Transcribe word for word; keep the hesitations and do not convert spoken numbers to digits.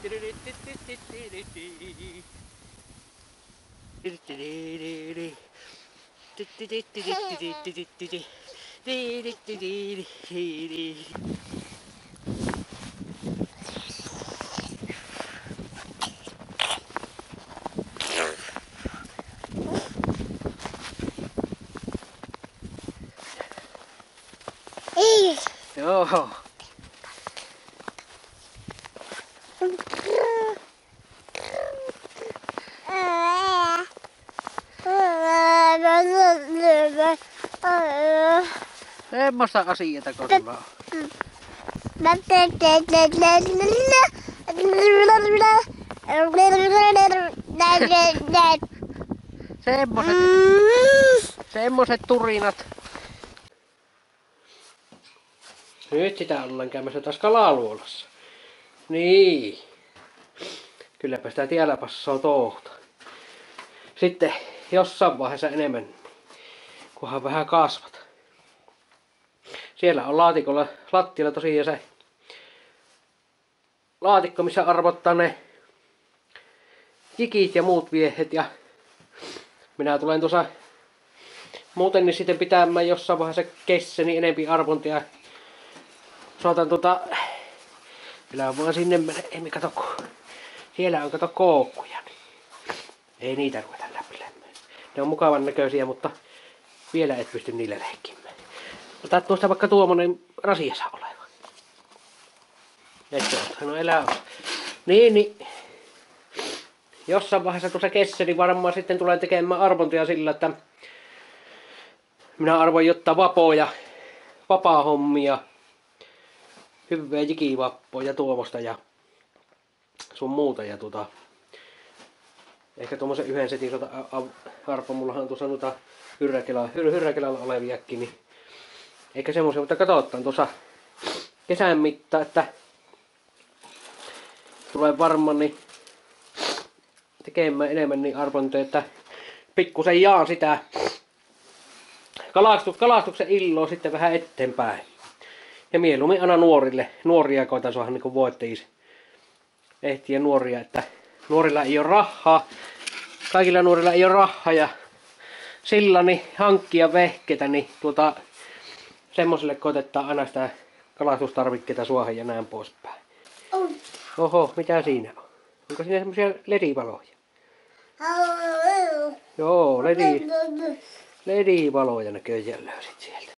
Joo. Semmoista asiaa kun sulla on. Semmoset, semmoset turinat. Nyt sitä ollaan käymässä taas kalaluolassa. Niin. Kylläpä sitä tiellä passaa touhuta. Sitten jossain vaiheessa enemmän, kunhan vähän kasvat. Siellä on laatikolla, lattialla tosiaan se laatikko, missä arvottaa ne jikit ja muut viehet. Ja minä tulen tuossa muuten niin sitten pitämään jossain vaiheessa kesseni enempi arvontia. Saatan tuota, kyllä vaan sinne mennä, emme kato, siellä on kato koukkuja. Niin ei niitä ruveta läpilemään. Ne on mukavan näköisiä, mutta vielä et pysty niillä leikkimään. Ota tuosta vaikka tuommoinen rasiassa oleva. Ette ota, no elää. Niin, niin. Jossain vaiheessa tuossa kesseli varmaan sitten tulee tekemään arvontia sillä, että minä arvoin jotta vapoja, vapaa-hommia, hyvää jikivappoa ja tuomosta ja sun muuta. Ja tuota, ehkä tuommoisen yhden setin tuota arpo, mullahan on tuossa noita Hyrräkelalla oleviakin, niin eikä semmoisia, mutta katsotaan tuossa kesän mittaan, että tulee varmaan niin tekemään enemmän niin arvontoja, että pikkusen jaan sitä kalastus, kalastuksen illoa sitten vähän eteenpäin. Ja mieluummin aina nuorille, nuoria koitan saada niin voitteisi ehtiä nuoria, että nuorilla ei ole rahaa, kaikilla nuorilla ei ole rahaa ja sillä niin hankkia vehkeitä, niin tuota semmoselle koitetaan aina sitä kalastustarvikkeita suohon ja näin poispäin. Oho, mitä siinä on? Onko siinä semmosia ledivaloja? Joo, ledi, ledivaloja näköjään löysit sieltä.